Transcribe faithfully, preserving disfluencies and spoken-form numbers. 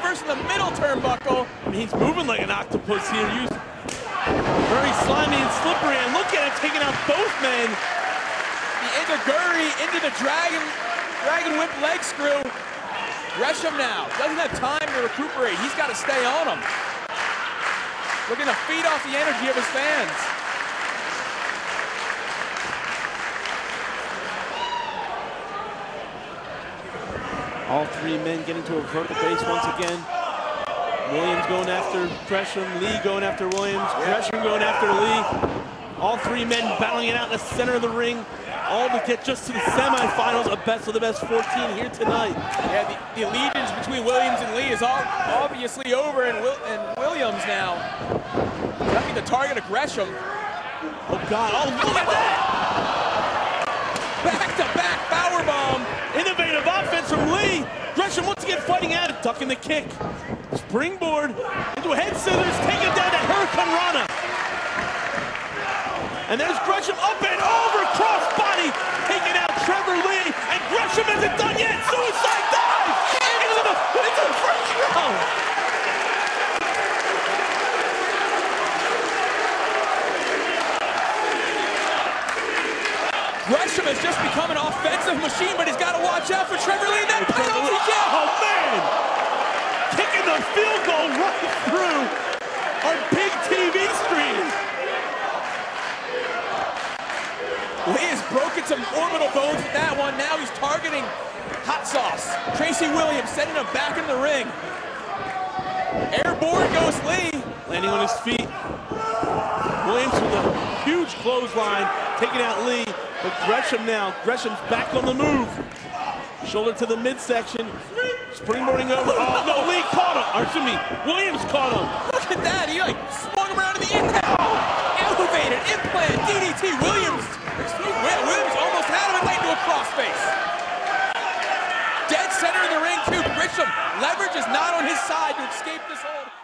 reverse in the middle turnbuckle. I mean, he's moving like an octopus here. Used very slimy and slippery, and look at him taking out both men. The Enzuigiri into the dragon, dragon whip leg screw. Gresham now doesn't have time to recuperate. He's got to stay on him. Looking to feed off the energy of his fans. All three men getting to avert the base once again. Williams going after Gresham, Lee going after Williams, Gresham going after Lee. All three men battling it out in the center of the ring, all to get just to the semifinals, a best of the best fourteen here tonight. Yeah, the, the allegiance between Williams and Lee is all obviously over, and, Will, and Williams now definitely the target of Gresham. Oh God, oh look at that! Back-to-back powerbomb. Innovative offense from Lee. Gresham once again fighting at it, ducking the kick. Springboard into a head scissors, take it down to Hurricane Rana. And there's Gresham up and over, crossbody, taking out Trevor Lee, and Gresham isn't done yet. Suicide dive into the, into the first row. Gresham has just become an offensive machine, but he's got to watch out for Trevor Lee. That penalty kick! Oh man! Kicking the field goal right through our big T V screen. Lee has broken some orbital bones with that one. Now he's targeting Hot Sauce. Tracy Williams sending him back in the ring. Airborne goes Lee. Landing on his feet. Williams with a huge clothesline, taking out Lee. But Gresham now, Gresham's back on the move. Shoulder to the midsection. Springboarding over. Oh no, Lee caught him. Or excuse me, Williams caught him. Look at that. He like swung him around in the impact. Elevated implant D D T. Williams. Excuse me, Williams almost had him and laid into a crossface. Dead center of the ring too. Gresham leverage is not on his side to escape this hold.